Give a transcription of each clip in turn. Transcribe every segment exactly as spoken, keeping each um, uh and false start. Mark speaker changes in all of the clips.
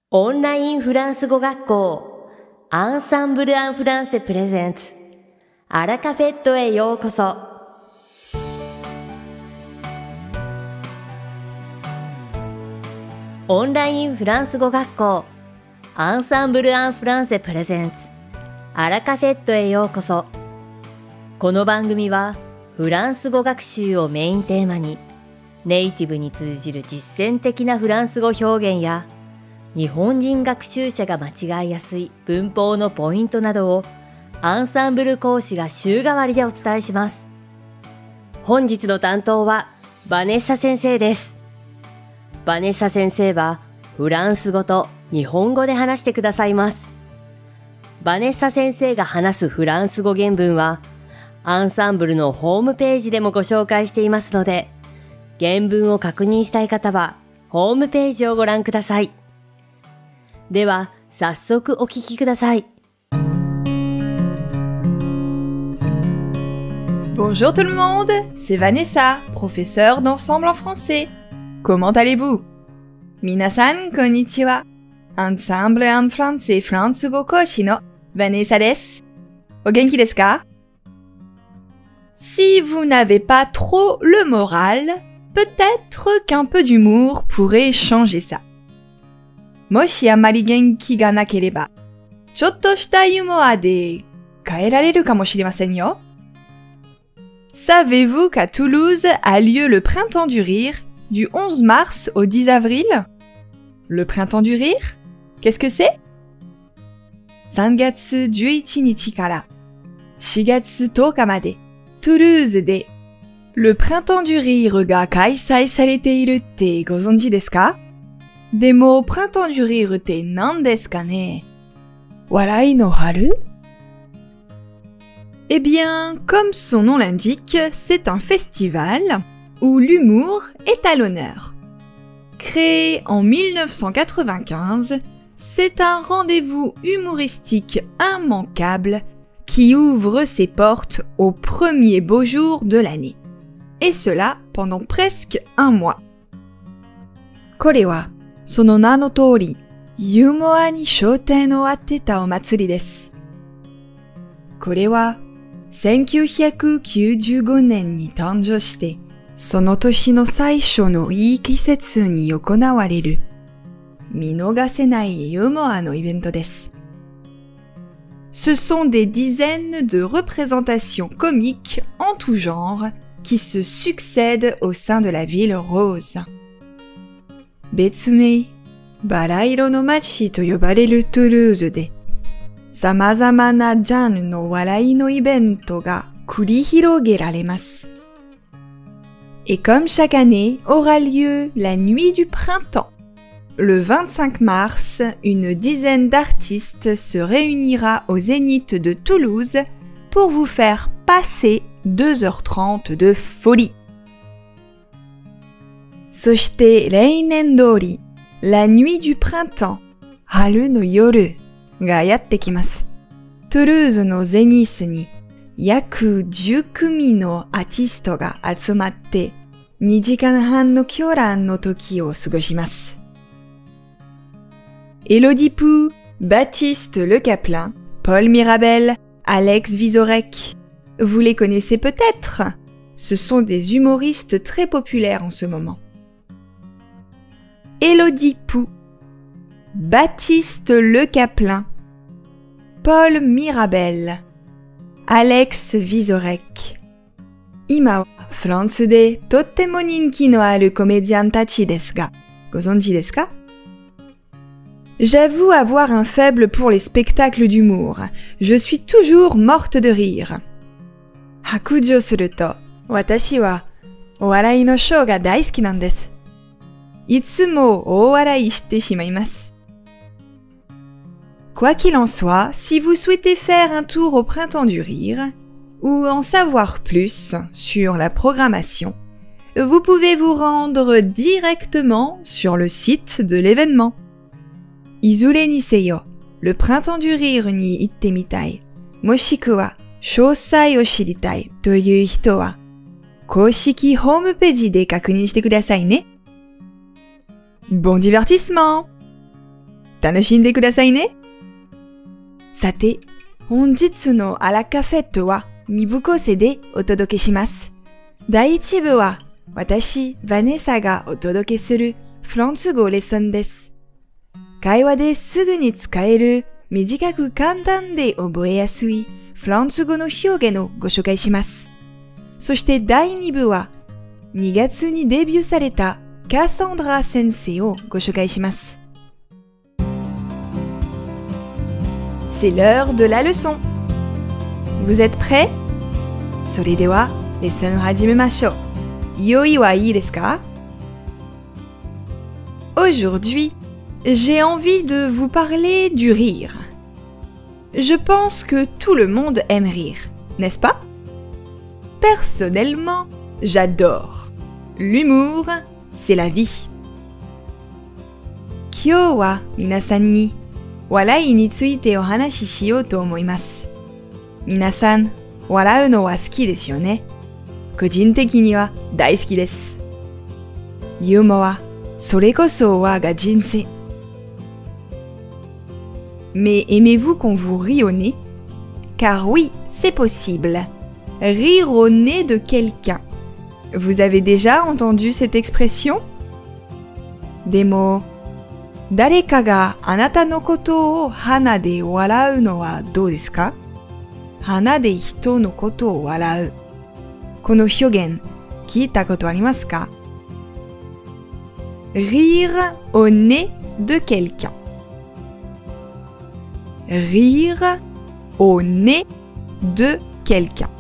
Speaker 1: オンラインフランス語学校アンサンブル・アン・フランセプレゼンツアラカフェットへようこそ。オンラインフランス語学校アンサンブル・アン・フランセプレゼンツアラカフェットへようこそ。この番組はフランス語学習をメインテーマにネイティブに通じる実践的なフランス語表現や日本人学習者が間違いやすい文法のポイントなどをアンサンブル講師が週替わりでお伝えします。本日の担当はバネッサ先生です。バネッサ先生はフランス語と日本語で話してくださいます。バネッサ先生が話すフランス語原文はアンサンブルのホームページでもご紹介していますので、原文を確認したい方はホームページをご覧ください。では早速お聞きください。
Speaker 2: Bonjour tout le monde, c'est Vanessa, professeure d'ensemble en français. Comment allez-vous? Minasan konnichiwa. Ensemble en français フランス語講師の Vanessa です。お元気ですか? Si vous n'avez pas trop le moral, peut-être qu'un peu d'humour pourrait changer ça. もしあまり元気がなければ、ちょっとしたユーモアで変えられるかもしれませんよ。Savez-vous qu'à Toulouse a lieu le Printemps du Rire du onze mars au dix avril? Le Printemps du Rire? Qu'est-ce que c'est? さんがつじゅういちにちからしがつとおかまで、トゥルーズで、Le Printemps du Rire が開催されているってご存知ですか？でも、Printemps du Rire って何ですかね？笑いの春？ Eh bien, comme son nom l'indique, c'est un festival où l'humour est à l'honneur. Créé en mille neuf cent quatre-vingt-quinze, c'est un rendez-vous humoristique immanquable qui ouvre ses portes au premier beau jour de l'année. Et cela pendant presque un mois. これはその名の通り、ユーモアに焦点を当てたお祭りです。これは、せんきゅうひゃくきゅうじゅうごねんに誕生して、その年の最初のいい季節に行われる、見逃せないユーモアのイベントです。Ce sont des dizaines de représentations comiques en tout genre qui se succèdent au sein de la ville rose. 別名、バラ色の街と呼ばれるトゥルーズで、様々なジャンルの笑いのイベントが繰り広げられます。Et comme chaque année aura lieu la nuit du printemps. Le vingt-cinq mars, une dizaine d'artistes se réunira au Zénith de Toulouse pour vous faire passer deux heures trente de folie. そして例年通り、La nuit du printemps、春の夜がやってきます。トゥルーズのゼニスに約じゅっくみのアーティストが集まってにじかんはんの狂乱の時を過ごします。Elodie Pou, Baptiste Le Caplin, Paul Mirabel, Alex Vizorek. Vous les connaissez peut-être. Ce sont des humoristes très populaires en ce moment. Elodie Pou, Baptiste Le Caplin, Paul Mirabel, Alex Vizorek. 今はフランスでとっても人気のあるコメディアンたちですが、ご存知ですか? J'avoue avoir un faible pour les spectacles d'humour. Je suis toujours morte de rire. 白状すると、私はお笑いのショーが大好きなんです。いつも大笑いしてしまいます。Quoi qu'il en soit, si vous souhaitez faire un tour au Printemps du Rire, ou en savoir plus sur la programmation, vous pouvez vous rendre directement sur le site de l'événement. いずれにせよ、Le Printemps du Rire に行ってみたい、もしくは詳細を知りたいという人は、公式ホームページで確認してくださいね。Bon divertissement! 楽しんでくださいね。さて、本日のアラカフェットはに部構成でお届けします。第一部は私、ヴァネッサがお届けするフランス語レッスンです。会話ですぐに使える短く簡単で覚えやすいフランス語の表現をご紹介します。そして第二部はにがつにデビューされたカサンドラ先生をご紹介します。C'est l'heure de la leçon. Vous êtes prêts? それではレッスンを始めましょう。用意はいいですか? Aujourd'hui, j'ai envie de vous parler du rire. Je pense que tout le monde aime rire, n'est-ce pas? Personnellement, j'adore. L'humour, c'est la vie. 今日は皆さんに笑いについてお話ししようと思います。皆さん、笑うのは好きですよね。個人的には大好きです。ユーモア、それこそ我が人生。Mais aimez-vous qu'on vous rie au nez? Car oui, c'est possible. Rire au nez de quelqu'un. Vous avez déjà entendu cette expression? でも、誰かがあなたのことを鼻で笑うのはどうですか？鼻で人のことを笑う。この表現、聞いたことありますか？ Rire au nez de quelqu'un. Rire au nez de quelqu'un.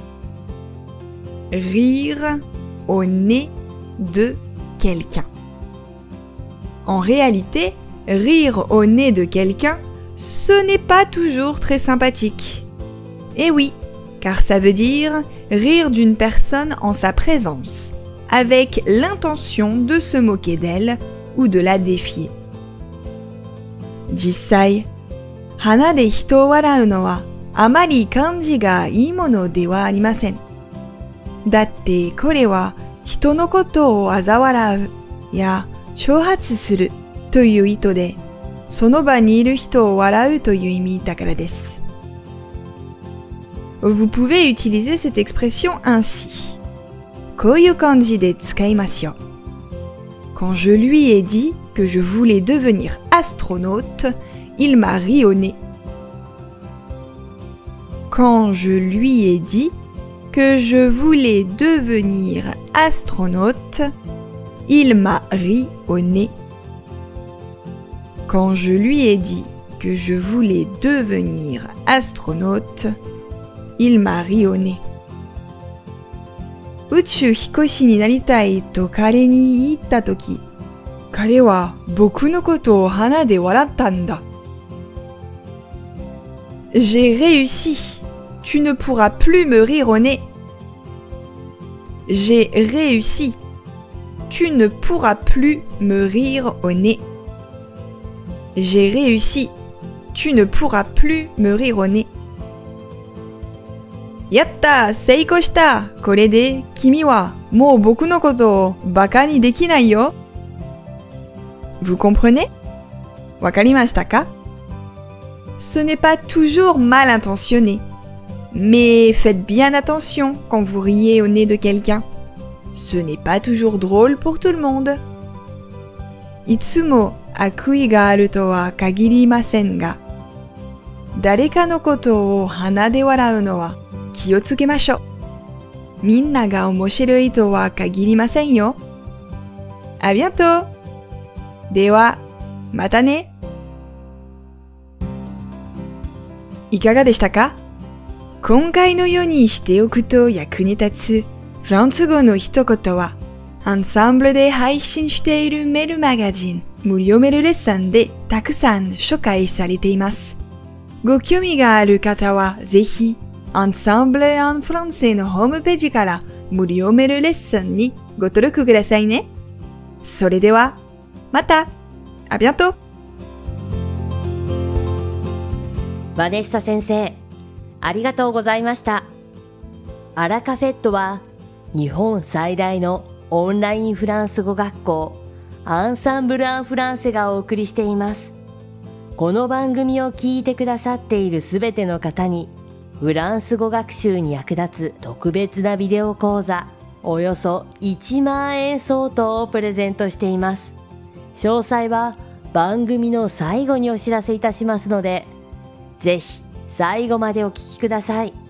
Speaker 2: Rire au nez de quelqu'un. En réalité, rire au nez de quelqu'un, ce n'est pas toujours très sympathique. Eh oui, car ça veut dire rire d'une personne en sa présence, avec l'intention de se moquer d'elle ou de la défier. 実際、鼻で人を笑うのはあまり感じがいいものではありません。だってこれは人のことを嘲笑うや挑発するという意図で、その場にいる人を笑うという意味だからです。Vous pouvez utiliser cette expression ainsi. こういう感じで使いますよ。Quand je lui ai dit que je voulais devenir astronaute, il m'a ri au nez. Quand je lui ai dit que je voulais devenir astronaute, il m'a ri au nez. Quand je lui ai dit que je voulais devenir astronaute, il m'a ri au nez. 宇宙飛行士になりたいと彼に言ったとき、彼は僕のことを鼻で笑ったんだ。J'ai réussi. Tu ne pourras plus me rire au nez. J'ai réussi. Tu ne pourras plus me rire au nez. J'ai réussi. Tu ne pourras plus me rire au nez. やった!成功した!これで君はもう僕のことをバカにできないよ。Vous comprenez? わかりましたか? Ce n'est pas toujours mal intentionné. Mais faites bien attention quand vous riez au nez de quelqu'un. Ce n'est pas toujours drôle pour tout le monde. いつも悪意があるとは限りませんが、誰かのことを鼻で笑うのは気をつけましょう。みんなが面白いとは限りませんよ。À bientôt! では、またね。いかがでしたか？今回のようにしておくと役に立つフランス語の一言は、アンサンブルで配信しているメールマガジン、無料メールレッスンでたくさん紹介されています。ご興味がある方はぜひ、Ensemble en français のホームページから無料メールレッスンにご登録くださいね。それでは、また! À bientôt!
Speaker 1: ヴァネッサ先生、ありがとうございました。アラカフェットは日本最大のオンラインフランス語学校アンサンブル・アン・フランセがお送りしています。 この番組を聞いてくださっているすべての方にフランス語学習に役立つ特別なビデオ講座およそいちまんえん相当をプレゼントしています。詳細は番組の最後にお知らせいたしますので、ぜひ最後までお聞きください。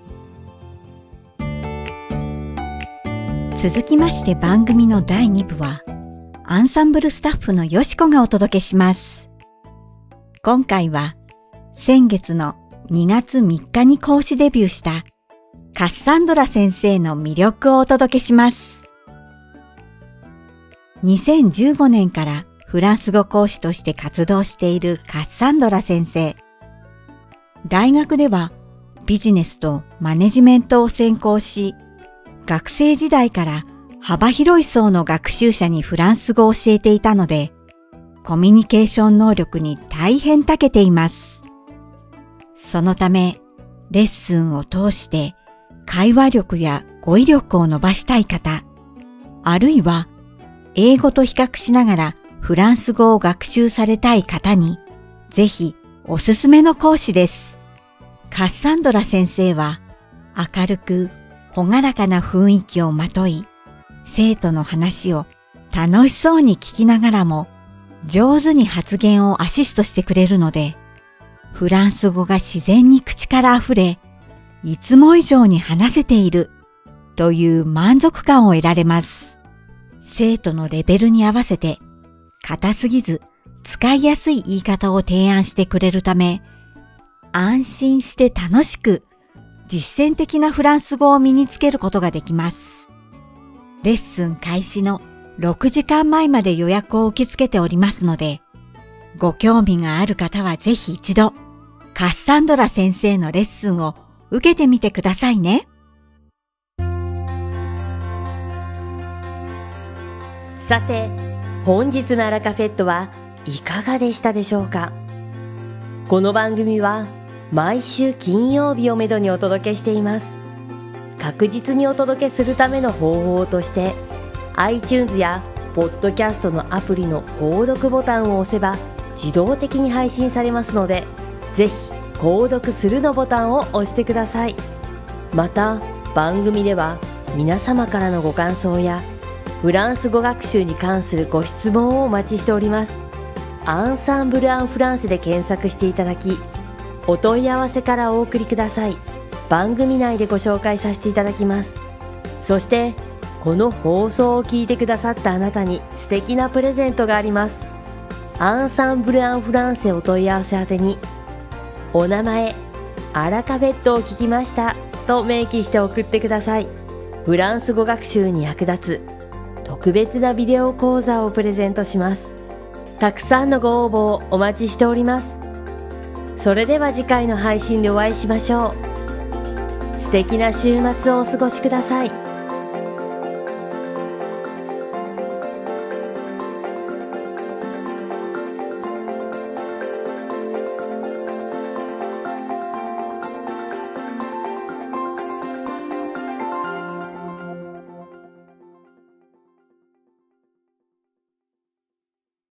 Speaker 3: 続きまして番組のだいに部は、アンサンブルスタッフのよしこがお届けします。今回は、先月のにがつみっかに講師デビューしたカッサンドラ先生の魅力をお届けします。にせんじゅうごねんからフランス語講師として活動しているカッサンドラ先生。大学ではビジネスとマネジメントを専攻し、学生時代から幅広い層の学習者にフランス語を教えていたので、コミュニケーション能力に大変長けています。そのため、レッスンを通して会話力や語彙力を伸ばしたい方、あるいは英語と比較しながらフランス語を学習されたい方に、ぜひおすすめの講師です。カッサンドラ先生は明るく朗らかな雰囲気をまとい、生徒の話を楽しそうに聞きながらも上手に発言をアシストしてくれるので、フランス語が自然に口からあふれ、いつも以上に話せているという満足感を得られます。生徒のレベルに合わせて硬すぎず使いやすい言い方を提案してくれるため、安心して楽しく実践的なフランス語を身につけることができます。レッスン開始のろくじかんまえまで予約を受け付けておりますので、ご興味がある方はぜひ一度、カッサンドラ先生のレッスンを受けてみてくださいね。
Speaker 1: さて、本日のアラカフェットはいかがでしたでしょうか。この番組は毎週金曜日をめどにお届けしています。確実にお届けするための方法として、iTunes やポッドキャストのアプリの購読ボタンを押せば自動的に配信されますので、ぜひ購読するのボタンを押してください。また番組では皆様からのご感想やフランス語学習に関するご質問をお待ちしております。アンサンブル・アン・フランセで検索していただき、お問い合わせからお送りください。番組内でご紹介させていただきます。そしてこの放送を聞いてくださったあなたに素敵なプレゼントがあります。アンサンブル・アン・フランセお問い合わせ宛てに、お名前、アラカフェットを聞きましたと明記して送ってください。フランス語学習に役立つ特別なビデオ講座をプレゼントします。たくさんのご応募をお待ちしております。それでは次回の配信でお会いしましょう。素敵な週末をお過ごしください。